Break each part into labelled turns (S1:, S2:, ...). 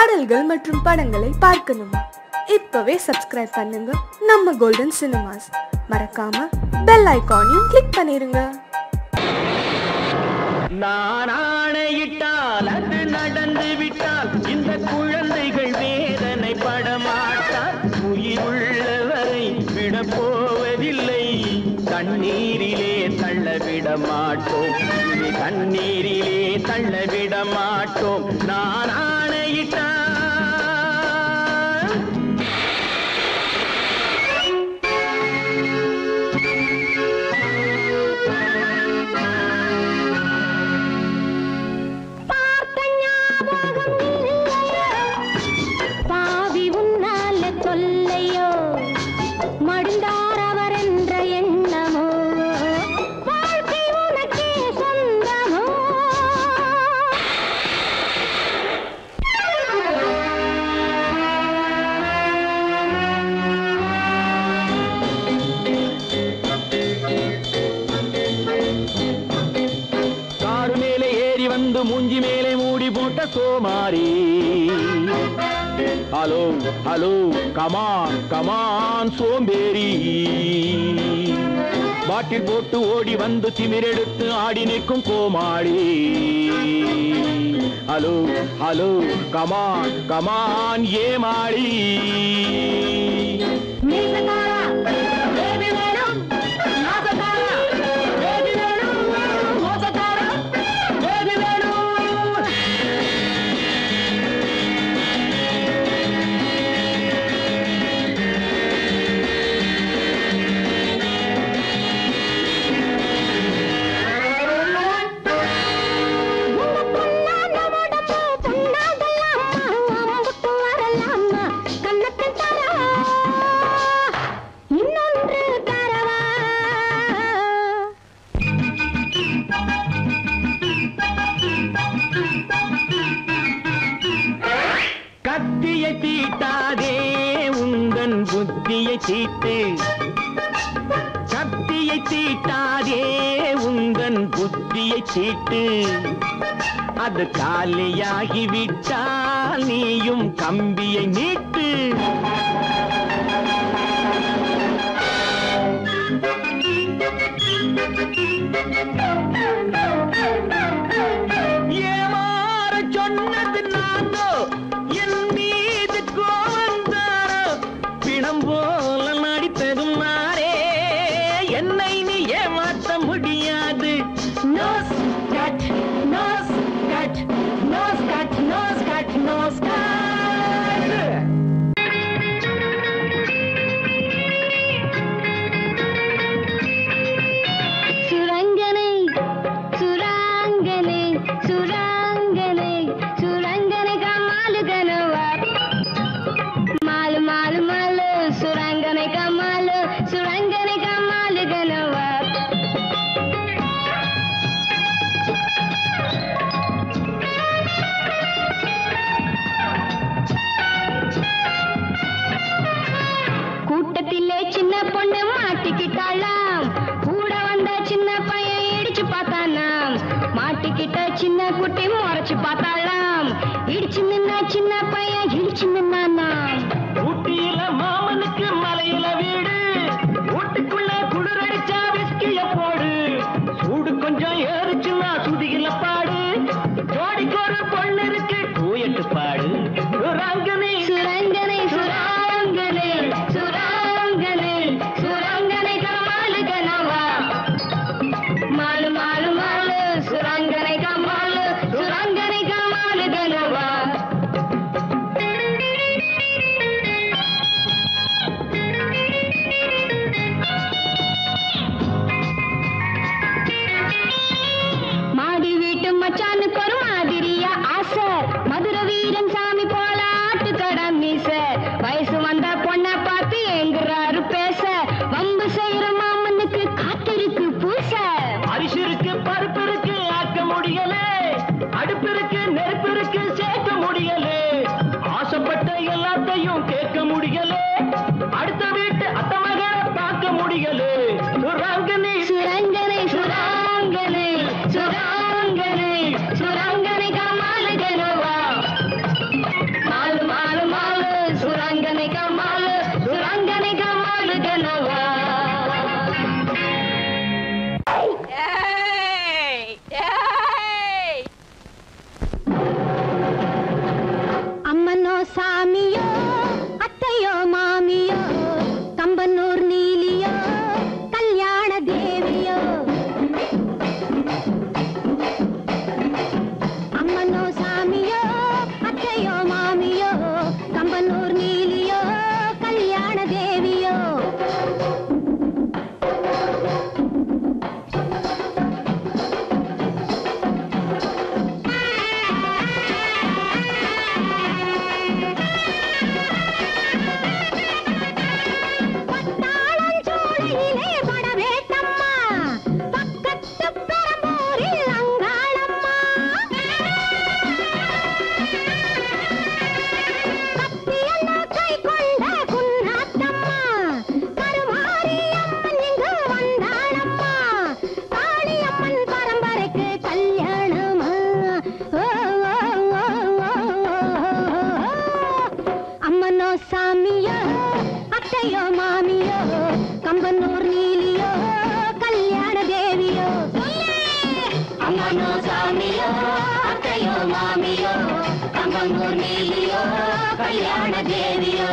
S1: பாடல்கள் மற்றும் படங்களை பார்க்கணுமா? இப்பவே சப்ஸ்கிரைப் பண்ணுங்க நம்ம கோல்டன் சினிமாஸ். மறக்காம பெல் ஐகானையும் கிளிக் பண்ணிருங்க.
S2: நான் ஆணையிட்டால் அது நடந்து விட்டால் இந்த குழந்தைகள் வேதனை படமாட்டார். உயிர் உள்ளவரை விட போவதில்லை, தண்ணீரிலே தள்ளவிட மாட்டோம், இனி தண்ணீரிலே தள்ளவிட மாட்டோம். நான் ஆணையிட்டால் மூஞ்சி மேலே மூடி போட்ட கோமாரி. ஹலோ ஹலோ கமான் கமான் சோம்பேறி. பாட்டில் போட்டு ஓடி வந்து திமிரெடுத்து ஆடி நிற்கும் கோமாளி. ஹலோ ஹலோ கமான் கமான் ஏமாளி. கத்தியை தீட்டாதே உந்தன் புத்தியை தீட்டு, கத்தியை தீட்டாதே உந்தன் புத்தியை தீட்டு. அது காலியாகிவிட்டால் நீயும் கம்பியை நீட்டு. ஏமாற சொன்னது நானோ, என் மீது கோவந்தாரோ, பிணம் போல நடித்ததும் நானே, என்னை நீ ஏமாற்ற முடியாது. No scat, no scat, no scat, no scat, no scat. கூட்டத்திலே சின்ன பொண்ணு மாட்டிக்கிட்டாளாம், கூட வந்த சின்ன பையன் இடிச்சு பார்த்தானாம். மாட்டிக்கிட்ட சின்ன குட்டி முறைச்சு பார்த்தாளாம், இடிச்சு நின்ன சின்ன பையன் இடிச்சு நின்னானாம். ஊட்டியில மாமனுக்கு மலையில வீடு, வீட்டுக்குள்ள குளிர் அடிச்சா விஸ்கிய போடு, சூடு கொஞ்சம் ஏறிச்சுன்னா சுதியில பாடு, ஜோடிக்கு ஒரு பொண்ணு இருக்கு டூயட்டு பாடு. சுரங்கனை சுரங்கனை சுரங்கனை சுரங்கனை சுரங்கனை கமாலு கனவா, மாலு மாலு மாலு சுரங்கனை கமாலு சுரங்கனை கமாலு கனவா.
S3: அத்தையோ மாமியோ கம்பனூர் நீலியோ கல்யாண தேவியோ அம்மனோ சாமியோ அத்தையோ மாமியோ கம்பனூர் நீலியோ கல்யாண தேவியோ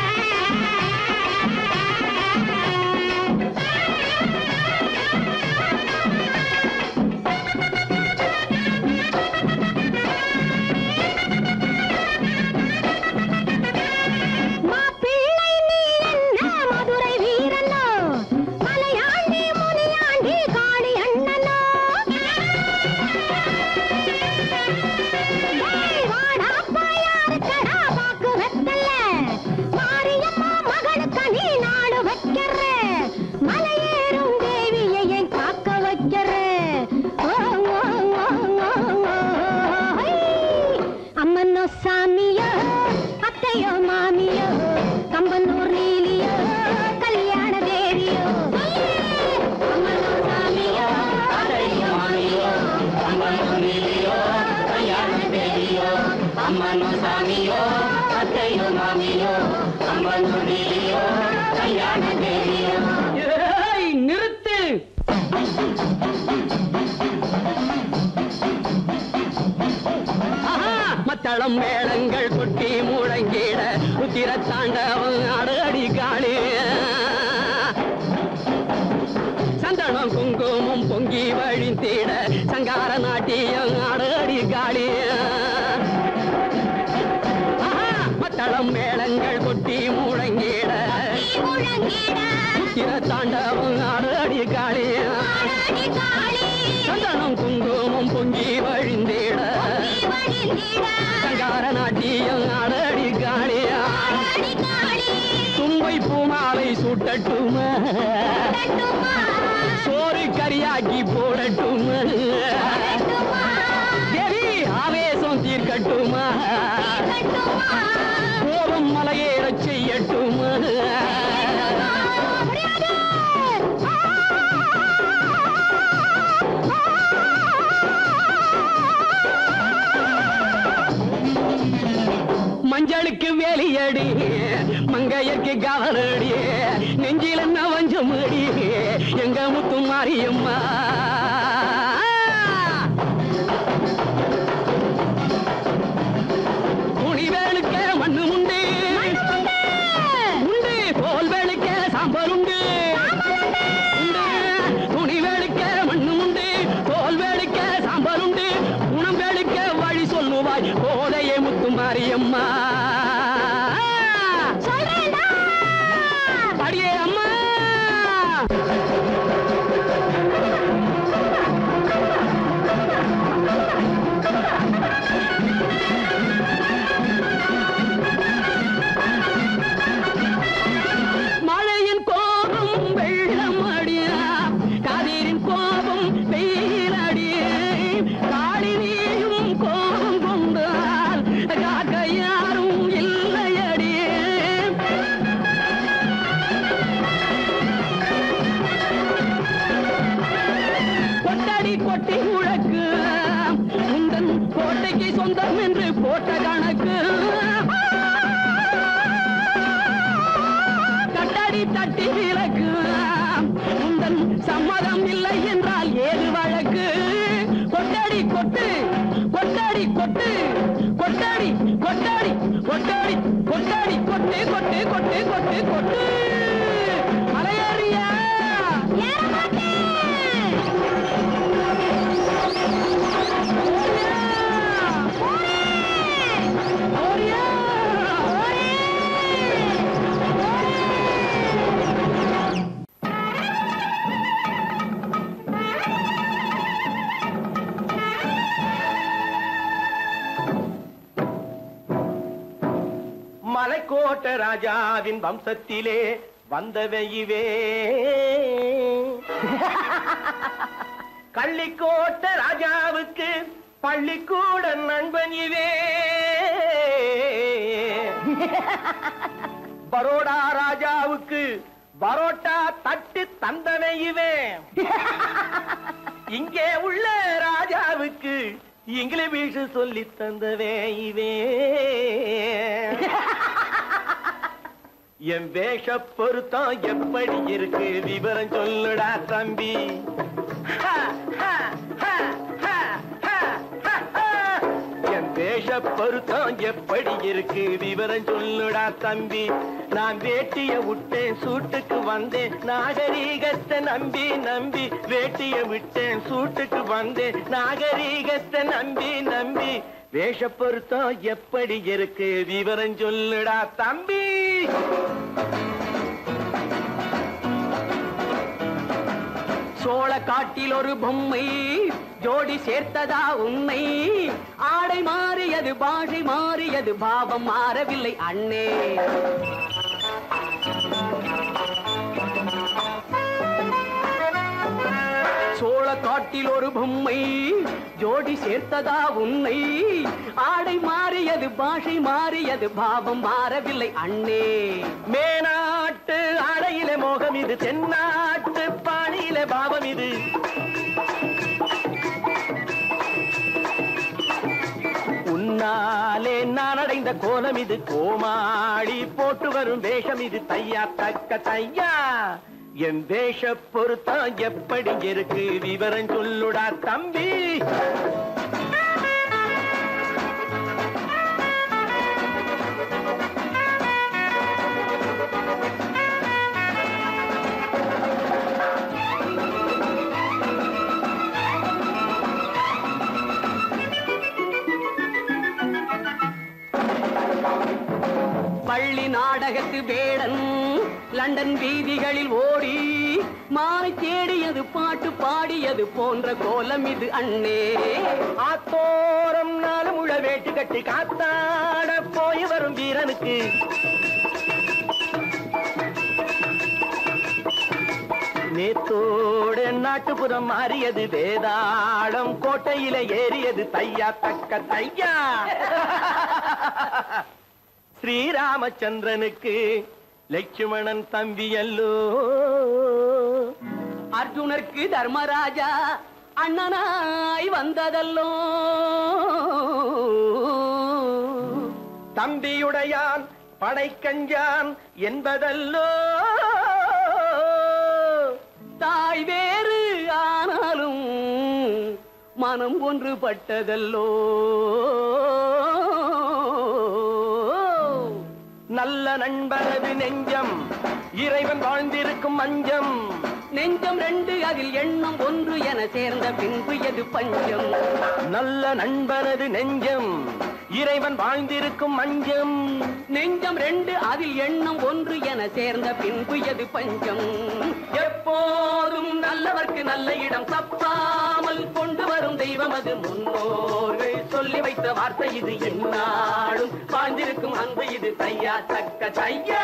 S3: சாமியோ அத்தையோ மாமியோ கம்பனூர் நீலியோ கல்யாண தேவியோ அம்மனோ சாமியோ அத்தையோ மாமியோ கம்பனூர் நீலியோ கல்யாண தேவியோ அம்மனோ சாமியோ அத்தையோ மாமியோ கம்பனூர் நீலியோ கல்யாண தேவியோ.
S2: நிறுத்து. மத்தளம் மேளங்கள் கொட்டி முழங்கிட உத்திர தாண்டவம் அடி காளி சந்தனம் குங்குமம் பொங்கி வழிந்திட சங்கார நாட்டியம் அடி காளி மத்தளம் மேளங்கள் கொட்டி முழங்கிட உத்திர தாண்டவம் அடி காளி சந்தனம் குங்குமம் பொங்கி வழிந்திட சங்கார நாட்டியம் அடி காளியா தும்பை பூமாலை சூட்டட்டுமா சோறு கரியாக்கி போடட்டுமா தேவி ஆவேசம் தீர்க்கட்டுமா கோபம் மலையேறச் செய்யட்டுமா மஞ்சளுக்கு வேலியடி மங்கையருக்கு கவலடி நெஞ்சில் என்ன வஞ்சமடி எங்க முத்து மாரியம்மா துணிவேலுக்க மண்ணு உண்டு உண்டு தோல் வேலுக்க சாம்பல் உண்டு துணிவேலுக்க மண்ணு உண்டு தோல் வேலுக்க சாம்பல் உண்டு குணம் வேலுக்க வழி சொல்லுவாய் கோதையே முத்து மாரியம்மா அடியே அம்மா மழையின் கோபம் வெள்ளம் அடியா காதீரின் கோபம் வெயில் அடியே காளி நீயும் கோபம் கொண்டால் காக்க யாரும் இல்லையடியே கொட்டடி கொட்டி முழக்கு உந்தன் கோட்டைக்கு சொந்தம் என்று போட்ட கணக்கு கட்டடி தட்டி விளக்கு உந்தன் சம்மதம் இல்லை என்றால் ஏது வழக்கு கொட்டடி கொட்டு கொட்டடி கொட்டு கொட்டடி கொட்டடி கொட்டடி கொட்டடி கொட்டு கொட்டு கொட்டு கொட்டு கொட்டு மலையேறியா
S4: மலைக்கோட்ட ராஜாவின் வம்சத்திலே வந்தவையுவே கள்ளிக்கோட்ட ராஜாவுக்கு பள்ளிக்கூட நண்பன் இவே பரோடா ராஜாவுக்கு பரோட்டா தட்டு தந்தனை இவே இங்கே உள்ள ராஜாவுக்கு இங்கிலீஷ் சொல்லி தந்தவே இவே என் வேஷ பொருத்தம் எப்படி இருக்கு விவரம் சொல்லுடா தம்பி. என் வேஷ பொருத்தம் எப்படி இருக்கு விவரம் சொல்லுடா தம்பி. நான் வேட்டிய விட்டேன் சூட்டுக்கு வந்தேன் நாகரீகத்தை நம்பி நம்பி. வேட்டிய விட்டேன் சூட்டுக்கு வந்தேன் நாகரீகத்தை நம்பி நம்பி. வேஷ பொருத்தம் எப்படி இருக்கு விவரம் சொல்லுடா தம்பி.
S2: சோழ காட்டில் ஒரு பொம்மை ஜோடி சேர்த்ததா உண்மை. ஆடை மாறியது பாஷை மாறியது பாவம் மாறவில்லை அண்ணே. சோழ காட்டில் ஒரு பொம்மை ஜோடி சேர்த்ததா உண்மை. ஆடை மாறியது பாஷை மாறியது பாவம் மாறவில்லை அண்ணே.
S4: மேனாட்டு ஆடையில மோகம் இது தென்னாட்டு பாணியில பாவம் இது. உன்னாலே நான் அடைந்த கோலம் இது. கோமாளி போட்டு வரும் வேஷம் இது. தையா தக்க தையா. என் வேஷ பொருத்தம் எப்படி இருக்கு விவரம் சொல்லுடா தம்பி.
S2: பள்ளி நாடகத்து வேடன் லண்டன் வீதிகளில் ஓடி மாலை தேடியது பாட்டு பாடியது போன்ற கோலம் இது அண்ணே.
S4: ஆத்தோரம் நாலு முழ வேட்டு கட்டி காத்தாட போய் வரும் வீரனுக்கு நேத்தோடு நாட்டுப்புறம் மாறியது. வேதாளம் கோட்டையில ஏறியது. தையா தக்க தையா. ஸ்ரீராமச்சந்திரனுக்கு லட்சுமணன் தம்பி அல்லோ.
S2: அர்ஜுனருக்கு தர்மராஜா அண்ணனாய் வந்ததல்லோ.
S4: தம்பியுடையான் படைக்கஞ்சான் என்பதல்லோ.
S2: தாய் வேறு ஆனாலும் மனம் ஒன்றுபட்டதல்லோ.
S4: நல்ல நண்பனது நெஞ்சம் இறைவன் வாழ்ந்திருக்கும் மஞ்சம்.
S2: நெஞ்சம் ரெண்டு அதில் எண்ணம் ஒன்று என சேர்ந்த பின்பு எது பஞ்சம்.
S4: நல்ல நண்பனது நெஞ்சம் இறைவன் வாழ்ந்திருக்கும் மஞ்சம்.
S2: நெஞ்சம் ரெண்டு அதில் எண்ணம் ஒன்று என சேர்ந்த பின்பு எது பஞ்சம். எப்போதும் நல்லவர்க்கு நல்ல இடம் தப்பாமல் கொண்டு வரும் தெய்வம் அது. முன்னோர்கள் சொல்லி வைத்த வார்த்தை இது. என்னாலும் வாழ்ந்திருக்கும் அன்பு இது. தையா தக்க தையா.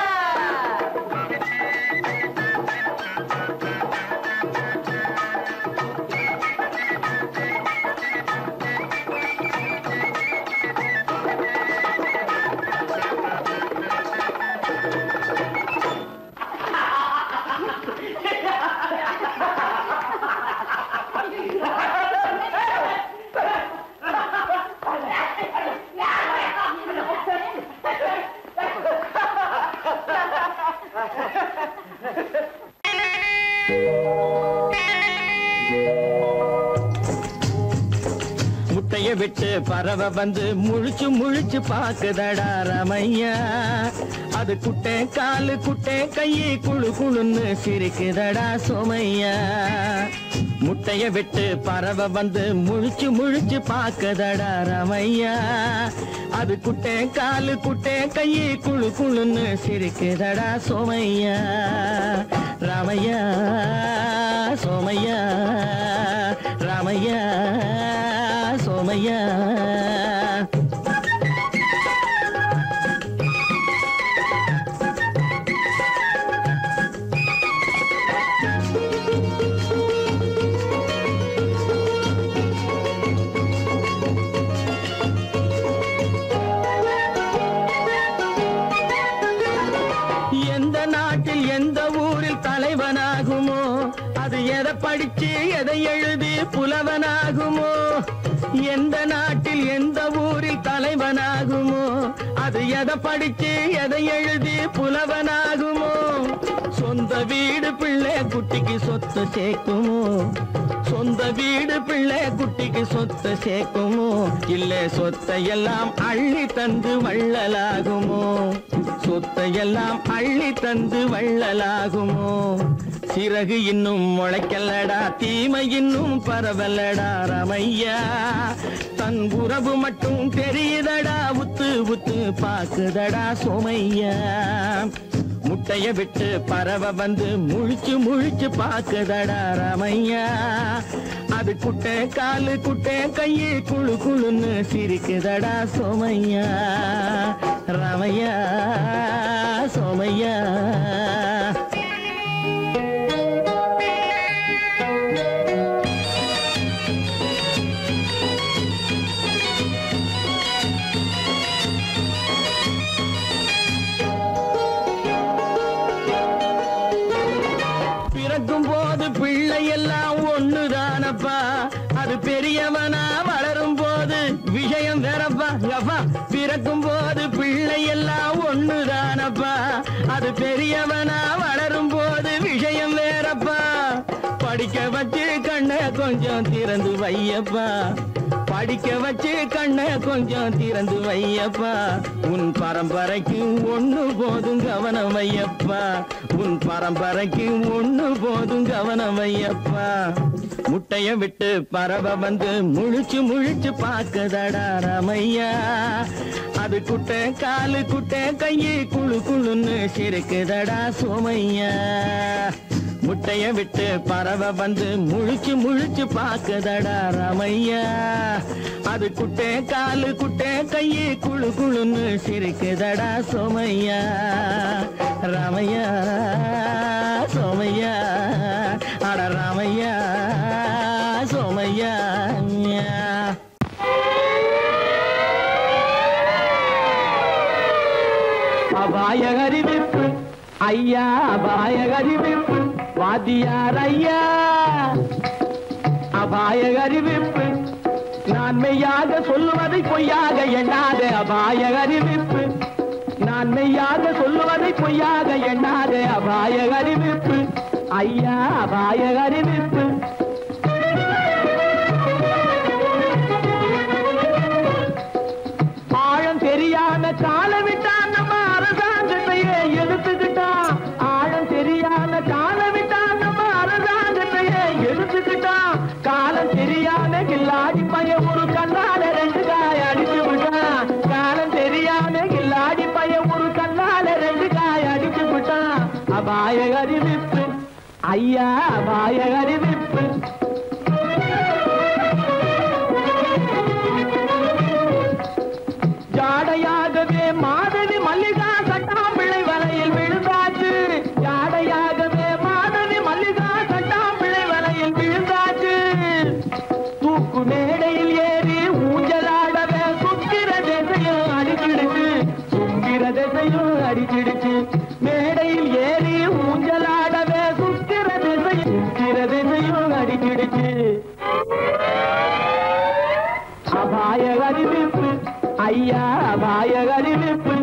S4: முட்டைய விட்டு பறவை வந்து முழிச்சு முழிச்சு பாக்குதடா ரமையா. அது குட்டை காலு குட்டை கையை குழு குழுன்னு சிரிக்குதடா சோமையா. முட்டைய விட்டு பறவை வந்து முழிச்சு முழிச்சு பாக்குதடா ரமையா. அது குட்டை காலு குட்டை கையை குழு குழுன்னு சிரிக்குதடா சோமையா. ராமையா சோமையா ராமையா சோமையா. எந்த நாட்டில் எந்த ஊரில் தலைவனாகுமோ அது எதை படிச்சு எதை எழுதி புலவனாகுமோ. எந்த நாட்டில் எந்த ஊரில் தலைவனாகுமோ அது எதை படிச்சு எதை எழுதி புலவனாகுமோ சொந்த வீடு பிள்ளை குட்டிக்கு சொத்து சேர்க்குமோ சொந்த வீடு பிள்ளை குட்டிக்கு சொத்து சேர்க்குமோ இல்ல சொத்தை எல்லாம் அள்ளி தந்து வள்ளலாகுமோ சொத்தை எல்லாம் அள்ளி தந்து வள்ளலாகுமோ சிறகு இன்னும் முளைக்கல்லடா தீமை இன்னும் பரவலடா ரமையா தன் உறவு மட்டும் தெரியுதடா உத்து உத்து பாக்குதடா சோமையா முட்டைய விட்டு பறவை வந்து முழிச்சு முழிச்சு பாக்குதடா ரமையா அது குட்டை காலு குட்டை கையு குழு குழுன்னு சிரிக்குதடா சோமையா ரமையா சோமையா பிறக்கும் போது பிள்ளை எல்லாம் ஒண்ணுதானப்பா அது பெரியவனா வளரும் போது விஷயம் வேறப்பா அப்பா பிறக்கும் போது பிள்ளை எல்லாம் ஒண்ணுதானப்பா அது பெரியவனா வளரும் போது விஷயம் வேறப்பா படிக்க வச்சு கண்ணை கொஞ்சம் திறந்து வையப்பா படிக்க வச்சு கண்ணை கொஞ்சம் திறந்து வையப்பா உன் பரம்பரைக்கு ஒண்ணு போதும் கவனம் வையப்பா உன் பரம்பரைக்கு ஒண்ணு போதும் கவனம் வையப்பா முட்டைய விட்டு பறவை வந்து முழிச்சு முழிச்சு பாக்குதடா ரமையா அது குட்டை காலு குட்டை கையு குழு குழுன்னு சிரிக்குதடா சோமையா முட்டைய விட்டு பறவை வந்து முழிச்சு முழிச்சு பாக்குதடா ரமையா அது குட்டை காலு குட்டை கையு குழு குழுன்னு சிரிக்குதடா சோமையா ரமையா சோமையா அட ரமையா சோமையா அபாய அறிவிப்பு ஐயா அபாய அறிவிப்பு வாத்தியார் ஐயா அபாய அறிவிப்பு நான் மெய்யாக சொல்லுவதை பொய்யாக எண்ணாத அபாய அறிவிப்பு நான் மெய்யாக சொல்லுவதை பொய்யாக எண்ணாத அபாய அறிவிப்பு ஐயா அபாய அறிவிப்பு ஆழம் தெரியாம கால விட்டான் நம்ம அரசாங்கத்தையே எடுத்துக்கிட்டான் ஆழம் தெரியாம கால விட்டான் நம்ம அரசாங்கத்தையே எடுத்துக்கிட்டான் காலம் தெரியாம கில்லாடி பைய ஒரு கல்லால ரெண்டு காய அடிச்சு விட்டான் காலம் தெரியாம கில்லாடி பைய ஒரு கல்லால ரெண்டு காய அடிச்சு விட்டான் அபாய அறிவிப்பு ஐயா அபாய அறிவிப்பு ஜாடையாகவே மாதவி மல்லிகா சட்டாம்பிள்ளை வலையில் விழுந்தாச்சு ஜாடையாகவே மாதவி மல்லிகா சட்டாம்பிள்ளை வலையில் விழுந்தாச்சு தூக்கு மேடையில் ஏறி ஊஞ்சலாடவே சுக்கிர திசையும் அடிச்சிடுச்சு சுக்கிர திசையும் அடிச்சிடுச்சு மேடையில் ஏறி ஊஞ்சலாடவே சுக்கிர திசையும் அடிச்சிடுச்சு அபாய அறிவிப்பு ஐயா அபாய அறிவிப்பு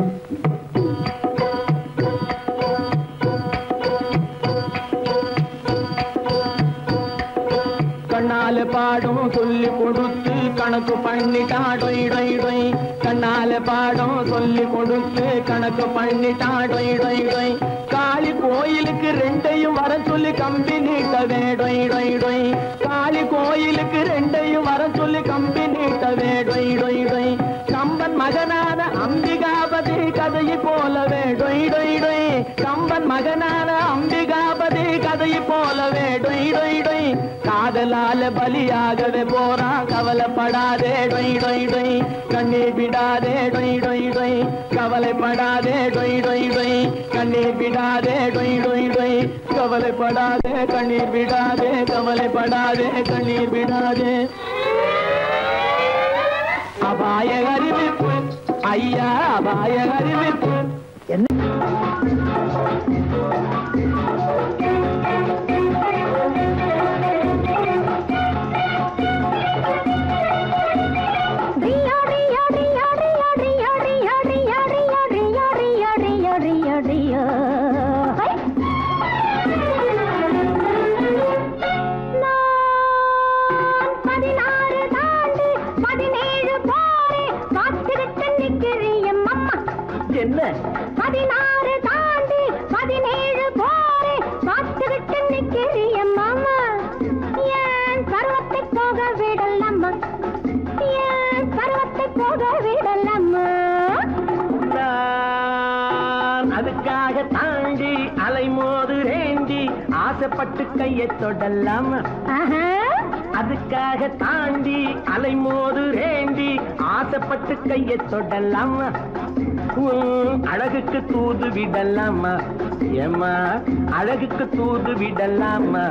S4: கண்ணால பாடம் சொல்லி கொடுத்து கணக்கு பண்ணிட்டா டொய் டொய் டொய் கண்ணால பாடம் சொல்லி கொடுத்து கணக்கு பண்ணிட்டா டொய் டொய் டொய் காளி கோயிலுக்கு ரெண்டையும் வர சொல்லி கம்பி நீட்டவே டொய் டொய் டொய் காளி கோயிலுக்கு ரெண்டையும் வர சொல்லி கம்பி நீட்டவே டொய் டொய் டொய் கம்பன் மகனான அம்பிகாபதி கதையை போலவே டொய் டொய் டொய் கம்பன் மகனான அம்பிகாபதி கதையை போலவே டொய் டொய் டொய் காதலால பலியாகவே போறா கவலைப்படாதே டொய் டொய் டொய் கண்ணீர் விடாதே டொய் டொய் டொய் கவலைப்படாதே டொய் டொய் டொய் கண்ணீர் விடாதே டொய் டொய் டொய் கவலைப்படாதே கண்ணீர் விடாதே கவலைப்படாதே கண்ணீர் விடாதே அபாய அறிவிப்பு ஐயா அபாய அறிவிப்பு என்ன என்ன
S3: 16 தாண்டி 17 போரே பார்த்துக்கிட்டு நிக்கிறிய மாமா ஏன் பருவத்தை போக விடலாமா ஏன் பருவத்தை போக விடலாமா
S4: அதுக்காக தாண்டி அலைமோது ரேண்டி ஆசைப்பட்டு கையை தொடலாமா அதுக்காக தாண்டி அலைமோது ரேண்டி ஆசைப்பட்டு கையை தொடலாமா அழகுக்கு தூது விடலாமா ஏமா அழகுக்கு தூது விடலாமா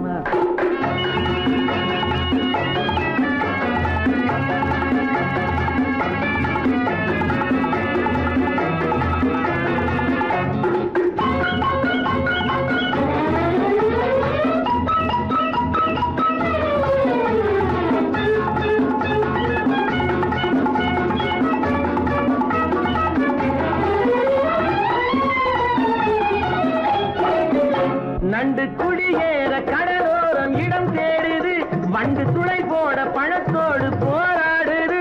S4: நண்டு குடியேற கடலோரம் இடம் தேடுது வண்டு துளை போட பழத்தோடு போராடுது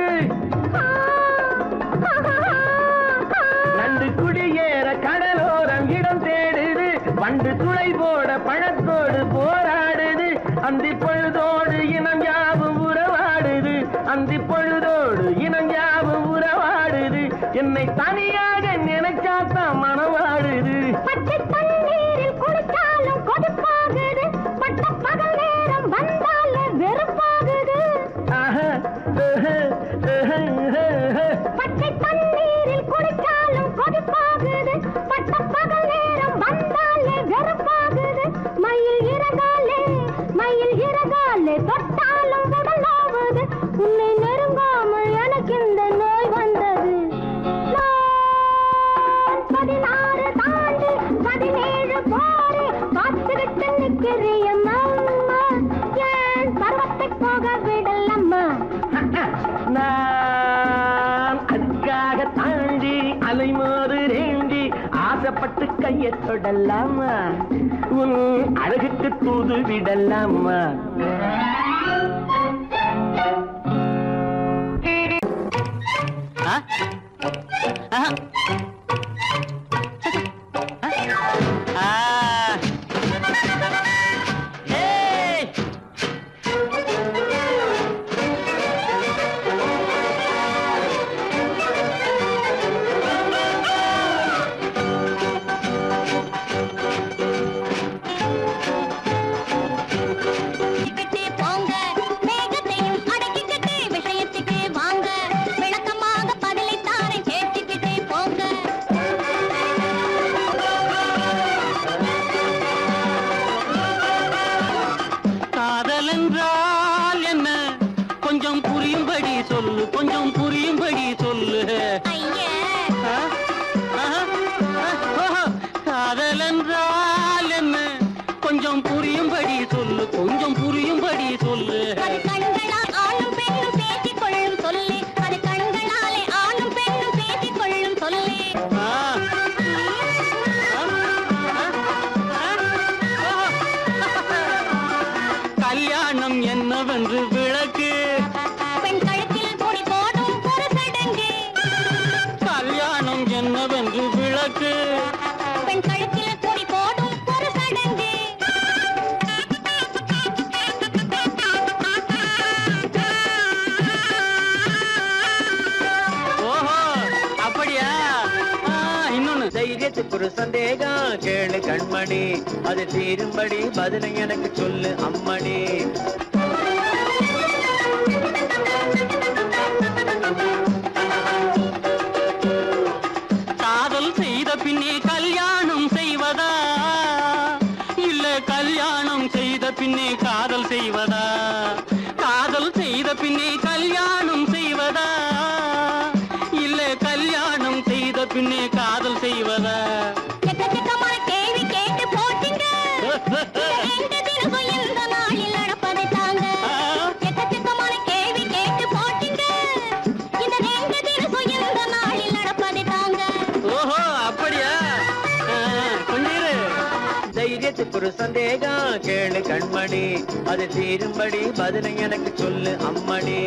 S4: நண்டு குடியேற கடலோரம் இடம் தேடுது வண்டு துளை போட பழத்தோடு போராடுது அந்தி பொழுதோடு இனம் யாவும் உறவாடுது அந்தி பொழுதோடு இனம் யாவும் உறவாடுது என்னை தனியாக நினைச்சாத்தான் மனவாடுது
S3: பச்சை தண்ணீரில் குளித்தாலும் கொதிப்பாகுது பட்ட பகல் நேரம் வந்தால வெறுப்பாகுது பச்சை தண்ணீரில் குளித்தாலும் கொதிப்பாகுது பட்ட பகல் நேரம் வந்தால வெறுப்பாகுது மயில் இறகாலே தொட்டாலும் உடலாவது உன்னை நெருங்காமல் எனக்கு இந்த நோய் வந்தது 16 தாண்டி 17 போரே பார்த்துக்கிட்டு நிக்கிறிய மாமா ஏன் பருவத்தை போக விடலாமா
S4: நான் அதுக்காக தாண்டி அலைமோது ரேண்டி ஆசைப்பட்டு கையை தொடலாமா உன் அழகுக்கு தூது விடலாமா
S2: கல்யாணம் என்னவென்று விளக்கு
S3: பெண் கழுத்தில் பொடி போடும் ஒரு சடங்கு
S2: கல்யாணம் என்னவென்று விளக்கு
S3: பெண் கழுத்தில் பொடி போடும் ஒரு சடங்கு
S2: ஓஹோ அப்படியா இன்னொன்னு தைரியத்துக்கு ஒரு சந்தேகம் கேளு கண்மணி அது தீரும்படி பதிலை எனக்கு சொல்லு அம்மணி காதல் செய்த பின்னே கல்யாணம் செய்வதா இல்ல கல்யாணம் செய்த பின்னே காதல் செய்வதா காதல் செய்த பின்னே கல்யாணம் செய்வதா இல்ல கல்யாணம் செய்த பின்னே காதல் செய்வதா
S3: எக்கச்சக்கமான கேள்வி கேட்டு போட்டீங்க எந்த தினமும் எந்த நாளில் நடப்பதை தாங்க எக்கச்சக்கமான கேள்வி கேட்டு போட்டீங்க இந்த ரெண்டு தினமும் எந்த நாளில் நடப்பதை தாங்க
S2: ஓஹோ அப்படியா கொஞ்சம் இரு தைரியத்துக்கு ஒரு சந்தேகம் கேளு கண்மணி அது தீரும்படி பதிலை எனக்கு சொல்லு அம்மணி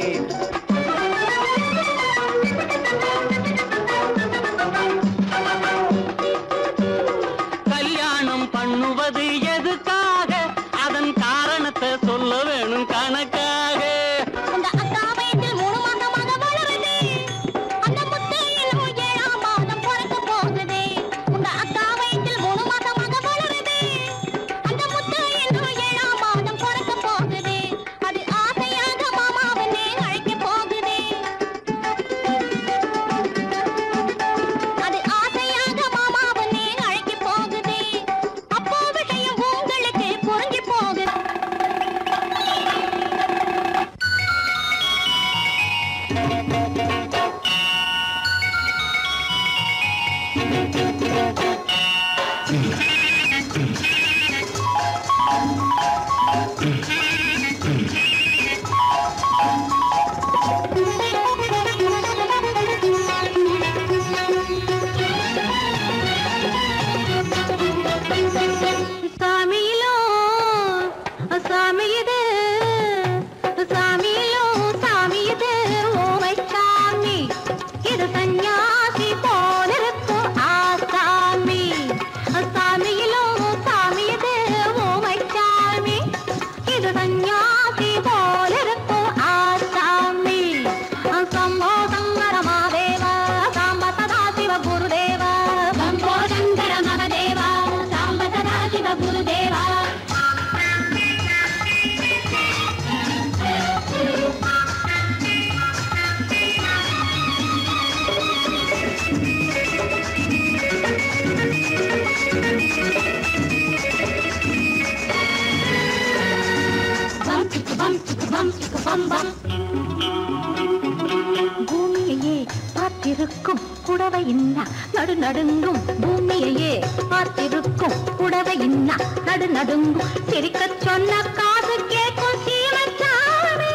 S3: பூமியையே பார்த்திருக்கும் புடவை இன்னா நடு நடுங்கும் பூமியையே பார்த்திருக்கும் புடவை இன்னா நடு நடுங்கும் சிரிக்க சொன்ன காது கேட்கும் சீமச்சாமி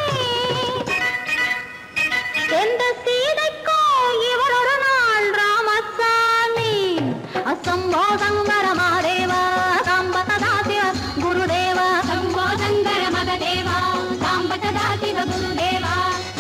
S3: எந்த சீதைக்கோ இவளொரு நாள் ராமசாமி அசம்போதங்கர மாதேவா சாம்பதா சிவ குருதேவா சம்போதங்கர மகதேவா சாம்பதா சிவ குருதேவா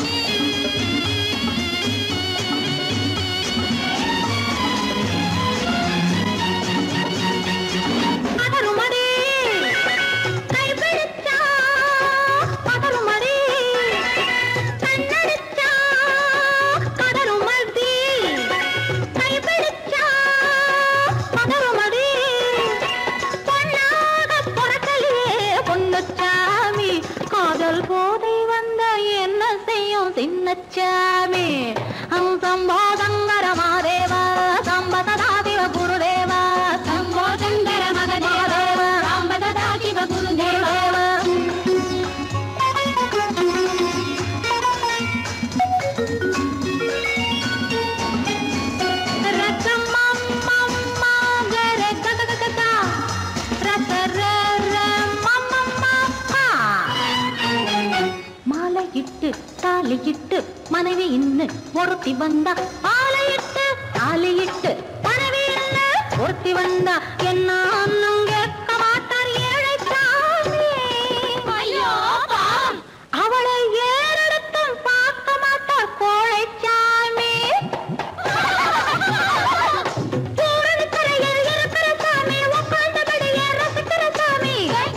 S3: சின்னச்சாமி சம்போதங்கர மாதேவா சாம்பதா சிவ குருதேவா சம்போதங்கர மகதேவா சாம்பதா சிவ குருதேவா மாலையிட்டு தாலியிட்டு மனைவி இன்னு ஒருத்தி வந்தா ஆலையிட்டு தாலியிட்டு மனைவி இன்னு ஒருத்தி வந்தா என்ன அண்ணன் கேட்க மாட்டார் ஏழை சாமி ஐயோ அவளை ஏறெடுத்தும் பார்க்க மாட்டார் கோழை சாமி இருக்கிற சாமி உட்கார்ந்தபடி ரசிக்கிற சாமி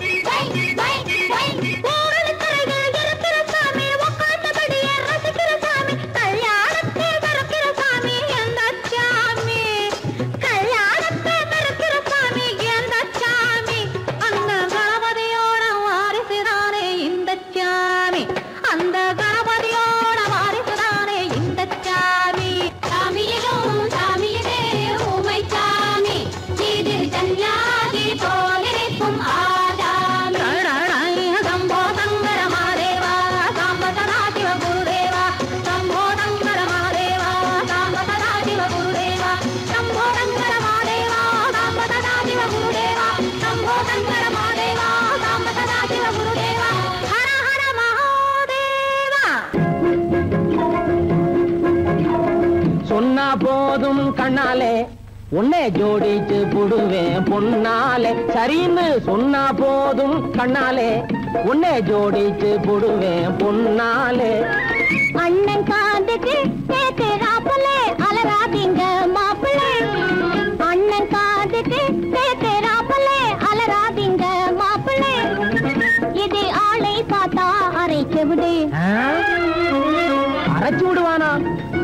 S2: சொன்னா போதும் கண்ணாலே உன்னை ஜோடிச்சு புடுவேன் பொன்னாலே சரின்னு சொன்னா போதும் கண்ணாலே உன்னை ஜோடிச்சு புடுவேன் பொன்னாலே
S3: அண்ணன் காதுக்கு கேக்குறாப்புலே அலராதீங்க மாப்பிள்ளை அண்ணன் காதுக்கு கேக்குறாப்புலே அலராதீங்க மாப்பிள்ளை இது ஆளை பார்த்தா அரைச்சு விடு
S2: அரைச்சு விடுவானா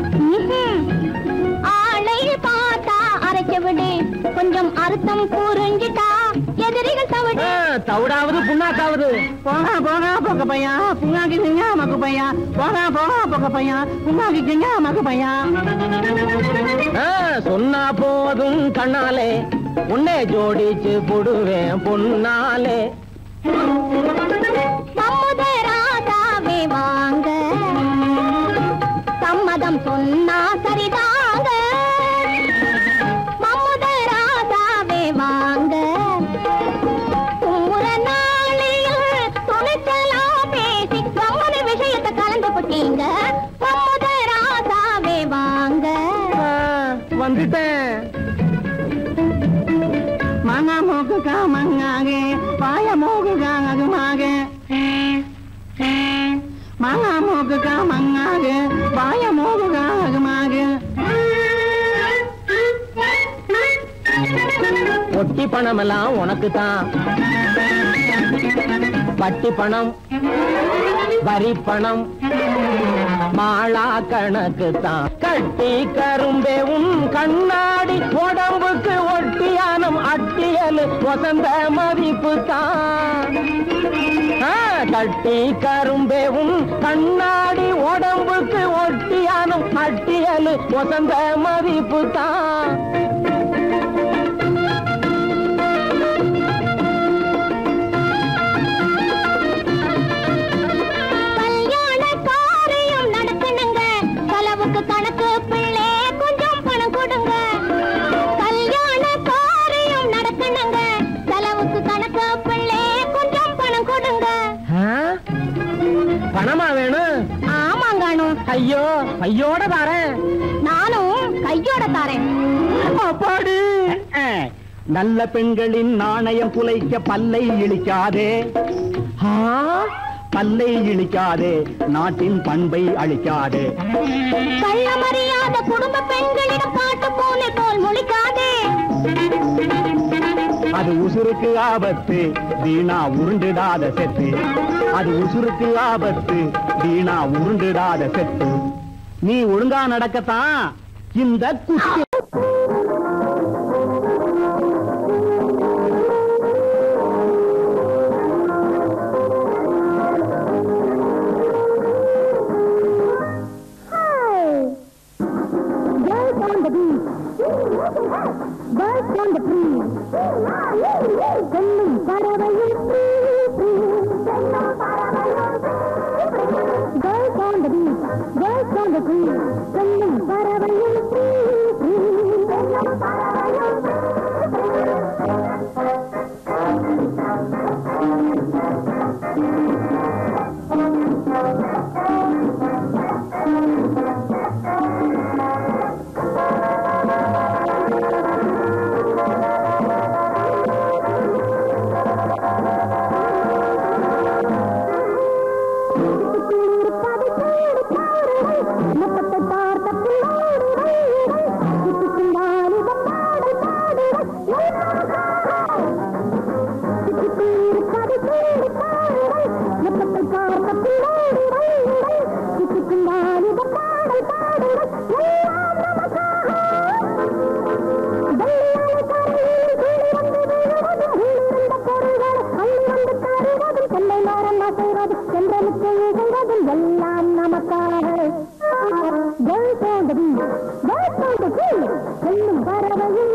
S3: ஆளை பார்த்தா அரைச்சு விடு கொஞ்சம் அர்த்தம் புரிஞ்சுட்டா எதிரிகள் தவிடு
S2: தவிடாவது புண்ணாக்காவது
S5: போகா போகா பொக்க பையா புண்ணாக்கிங்க மக்கு பையா போகா போகா பொக்க பையா புண்ணாக்கிங்க மக்கு பையா
S2: சொன்னா போதும் கண்ணாலே உன்னை ஜோடிச்சு புடுவேன் பொன்னாலே
S3: சமுதராதாவே வாங்க சம்மதம் சொன்னா சரிதாங்க
S5: மாங்கா மூக்குக்கா மங்காக பாய மூக்குக்கா அகுமாக மாங்கா மூக்குக்கா மங்காக பாய மூக்குக்கா அகுமாக
S2: ஒட்டி பணம் எல்லாம் உனக்கு தான், வட்டி பணம் வரி பணம் மாளா கணக்கு தான். கட்டி கரும்பே உன் கண்ணாடி உடம்புக்கு ஒட்டியானம் அட்டியல் வசந்த மதிப்பு தான். கட்டி கரும்பே உன் கண்ணாடி உடம்புக்கு ஒட்டியானம் அட்டியல் வசந்த மதிப்பு தான்.
S3: கணக்கு பிள்ளை கொஞ்சம் பணம் கொடுங்க. கல்யாண காரியம் நடக்கணுங்க, செலவுக்கு கணக்கு பிள்ளை கொஞ்சம் பணம் கொடுங்க.
S2: பணமா வேணும்?
S3: ஆமாங்கானு.
S2: ஐயோ ஐயோட தாரேன்.
S3: நானும் கையோட தாரேன்.
S2: அப்பாடி.
S4: நல்ல பெண்களின் நாணயம் குலைக்க பல்லை இழிக்காதே, பல்லை இழிக்காதே, நாட்டின் பண்பை அழிக்காதே.
S3: கள்ளமறியாத குடும்ப பெண்களிடம் பாட்டு போல போல் முழிக்காதே.
S4: அது உசுருக்கு ஆபத்து, வீணா உருண்டுடாத செத்து. அது உசுருக்கு ஆபத்து, வீணா உருண்டுடாத செத்து. நீ ஒழுங்கா நடக்கத்தான் இந்த குத்து.
S3: Birds on the breeze. Sending பறவையும் Birds on the beach, birds on the breeze. Sending பறவையும் எல்லாம் நமக்காக. Birds on the beach, birds on the breeze. செல்லும் பறவையும்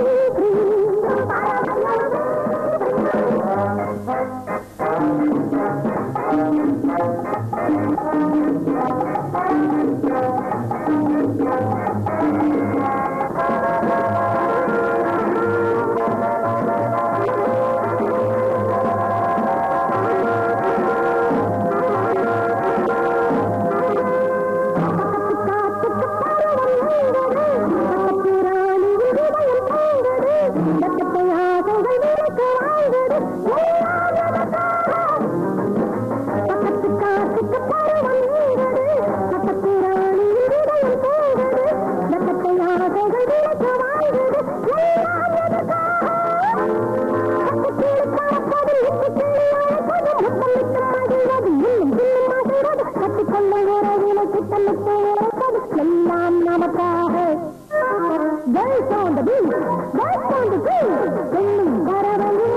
S3: எல்லாம் நமக்காக. Birds on the beach, birds on the breeze. செல்லும் பறவையும்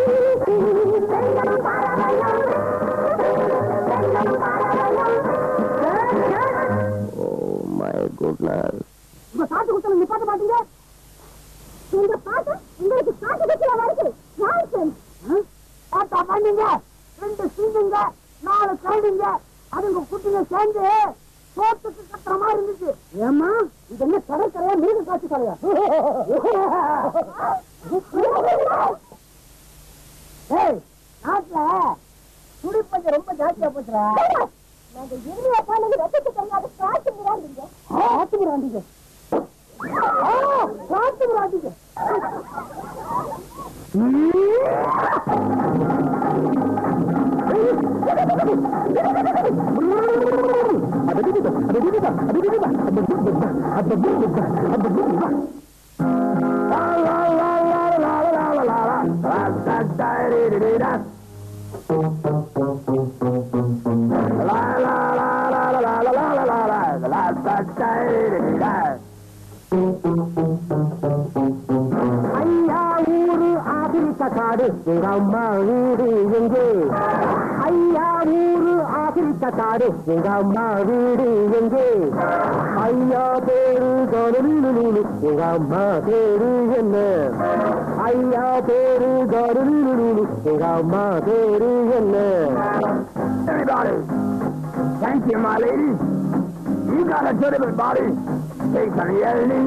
S2: Oh my goodness.
S3: உங்க பாட்டு கொடுத்தவங்க நிப்பாட்ட மாட்டீங்க. இந்த பாட்டு உங்களுக்கு பாட்டு கட்சியில வருது. பாட்டா பண்ணீங்க, 2 சிங்குங்க, 4 கரடிங்க, அதுங்க குட்டிங்க சேர்ந்து சோத்துக்கு கத்துற மாதிரி இருந்துச்சு. ஏமா இது என்ன கடற்கரையா மீன் காட்சி கரையா? நாட்டுல துடிப்பஞ்ச ரொம்ப ஜாஸ்தியா போச்சுரா. நாங்க இறுதியா பாலுங்க ரத்தத்தை தெரியாத காசு முறாண்டீங்க.
S6: ஐயா ஊரு ஆப்பிரிக்க காடு எங்க அம்மா வீடு எங்கே? ஐயா ஊரு ஆப்பிரிக்க காடு எங்க அம்மா வீடு எங்கே? ஐயா பேரு கருளு எங்க அம்மா பேரு என்ன? ஐயா பேரு கருளு எங்க அம்மா பேரு என்ன?
S7: Thank you, my lady. You got a good of it, body. Take some yelling.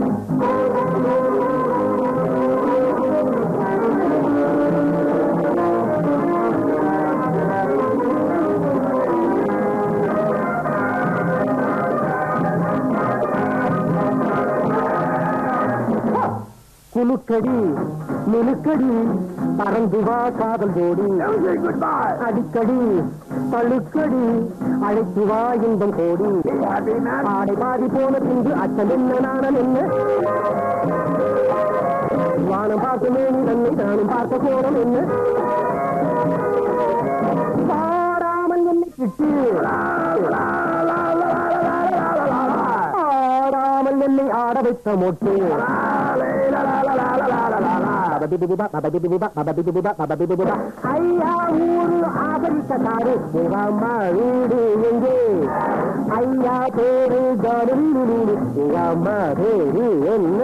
S6: குலுக்கடி முழுக்கடி பறந்து வா காதல் ஜோடி அடிக்கடி பழுக்கடி அழைத்து வா இன்பம் கோடி ஆடை பாதி போன பின்பு அச்சம் என்ன நாணம் என்ன வானம் பார்க்க மேனி தன்னை நானும் பார்க்க போனோம் என்ன பாராமல் என்னை கிட்டு ஆடாமல் என்னை ஆட வைத்த மொட்டு ஐயா ஊரு ஆதரித்த காடு எங்க அம்மா வீடு எங்கே? ஐயா பேரு கருளு எங்க அம்மா பேரு என்ன?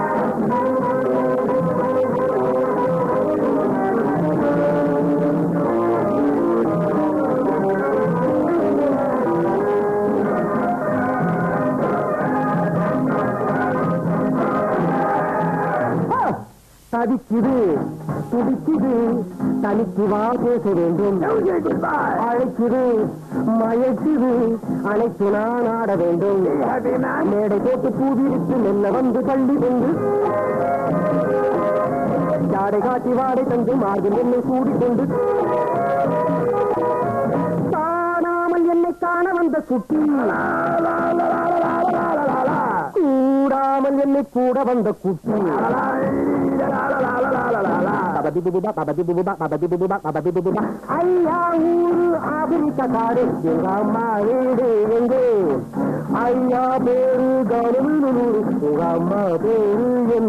S6: தவிக்குது துடிக்குது தனிக்கு வா பேச வேண்டும் அழைக்குது மயக்குது அழைத்து நான் ஆட வேண்டும் மேடை போட்டு பூவிரித்து மெல்ல வந்து தள்ளி கொண்டு ஜாடை காட்டி வாடை தந்து மார்பில் என்னை கூடிக்கொண்டு காணாமல் என்னை காண வந்த குட்டி கூடாமல் என்னை கூட வந்த குட்டி ஐயா ஊரு ஆப்பிரிக்க காடு எங்க அம்மா வீடு எங்கே? ஐயா பேரு கருளு எங்க அம்மா பேரு என்ன?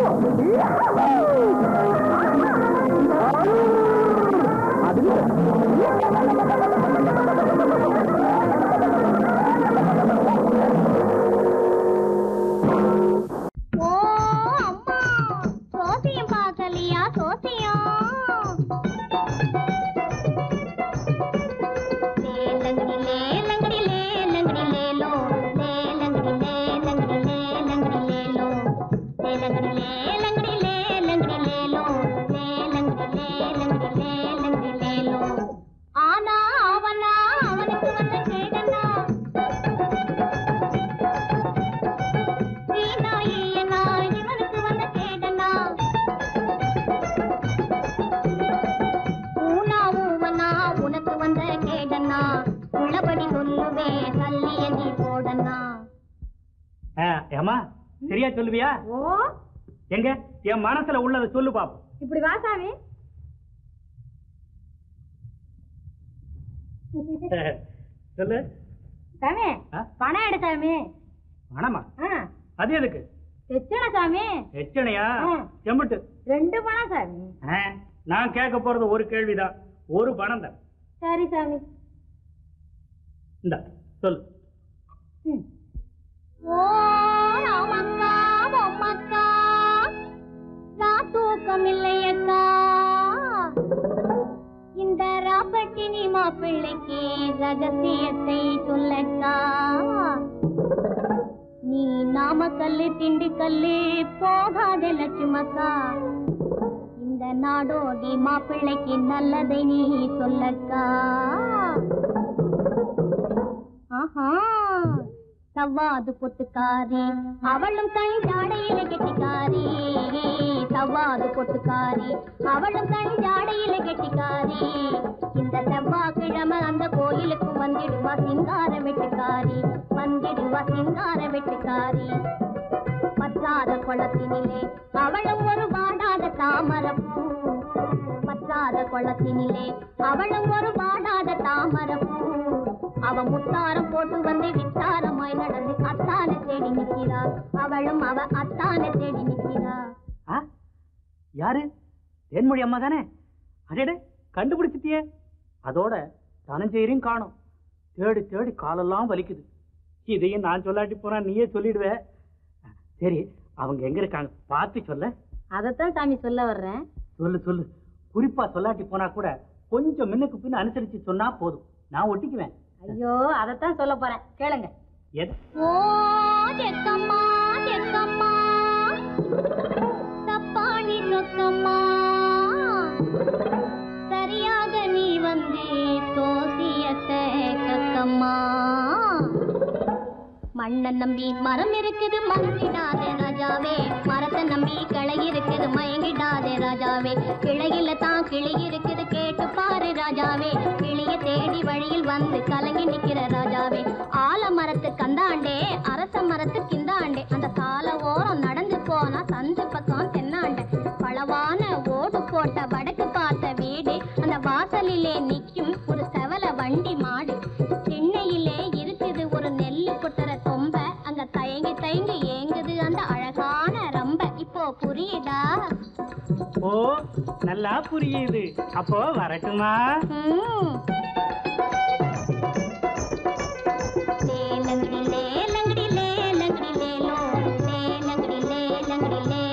S8: சரியா சொல்லுவியா? எங்க என் மனசுல உள்ளத சொல்லு பாப்போம்.
S3: இப்படி வா சாமி.
S8: சொல்லு
S3: சாமி. பணம் எடு சாமி.
S8: பணமா? அது எதுக்கு?
S3: எச்சனை சாமி.
S8: எச்சனையா? செம்பட்டு
S3: 2 பணம் சாமி.
S8: நான் கேட்க போறது ஒரு கேள்விதான். ஒரு பணம் தான்.
S3: சரி சாமி.
S8: இந்த சொல்லு.
S3: ஓ ராமக்கா பொம்மக்கா தூக்கம் இல்லையக்கா இந்த ராப்பட்டினி மாப்பிள்ளைக்கு ரகசியத்தை சொல்லக்கா. நீ நாமக்கல்லு திண்டுக்கல்லு போகாத லட்சுமக்கா இந்த நாடோடி மாப்பிள்ளைக்கு நல்லதை நீ சொல்லக்கா. ஆஹா சவ்வாது பொட்டுக்காரி அவளும் கண் ஜாடையில கெட்டிக்காரி சவ்வாது பொட்டுக்காரி அவளும் கண் ஜாடையில கெட்டிக்காரி இந்த செவ்வாய்க்கிழமை அந்த கோயிலுக்கு வந்திடுவா சிங்கார வெட்டுக்காரி வந்திடுவா சிங்கார வெட்டுக்காரி பற்றாத குளத்தினிலே அவளும் ஒரு வாடாத தாமரப்பூ பற்றாத குளத்தினிலே அவளும் ஒரு வாடாத தாமரப்பூ அவ முத்தாரம் போட்டு வந்து வித்தாரமாய் நடந்து அத்தானை தேடி நிற்கிறா அவளும் அவ அத்தானை தேடி நிற்கிறா.
S8: யாரு? தேன்மொழி அம்மா தானே? அடே கண்டுபிடிச்சிட்டியே. அதோட தனஞ்செயரையும் காணும். தேடி தேடி காலெல்லாம் வலிக்குது. இதையும் நான் சொல்லாட்டி போனா நீயே சொல்லிடுவே. சரி, அவங்க எங்க இருக்காங்க பார்த்து சொல்ல.
S3: அதத்தான் சாமி சொல்ல வர்றேன்.
S8: சொல்லு சொல்லு. குறிப்பா சொல்லாட்டி போனா கூட கொஞ்சம் முன்னுக்கு பின்ன அனுசரிச்சு சொன்னா போதும், நான் ஒட்டிக்குவேன்.
S3: ஐயோ, அதத்தான் சொல்ல போறேன், கேளுங்க. ஓ தெக்கம்மா தெக்கம்மா தப்பாணி சொக்கம்மா சரியாக நீ வந்து சோசியத்தை கக்கம்மா மண்ணை நம்பி மரம் இருக்குது மறந்திடாதே ராஜாவே மரத்தை நம்பி கிளை இருக்குது மயங்கிடாதே ராஜாவே கிளையில தான் கிளி இருக்குது கேட்டு பாரு ராஜாவே கிளிய தேடி வழியில் வந்து கலங்கி நிக்கிற ராஜாவே ஆல மரத்து கந்தாண்டே அரச மரத்து கிந்தாண்டே அந்த சால ஓரம் நடந்து போனா சந்து பக்கம் தென்னாண்டே பளவான ஓடு போட்ட வடக்கு பார்த்த வீடு அந்த வாசலிலே நிக்கும் ஒரு செவல வண்டி மாடு சென்னையிலே இருக்குது ஒரு நெல்லு கொட்டுற தொம்ப அங்க தயங்கி தயங்கி ஏங்குது அந்த அழகான ரம்ப இப்போ புரியுதா?
S8: ஓ, நல்லா புரியுது. அப்போ வரட்டுமா?
S3: லேலங்கடி லேலங்கடி லேலங்கடி லேலோ லேலங்கடி லேலங்கடி லே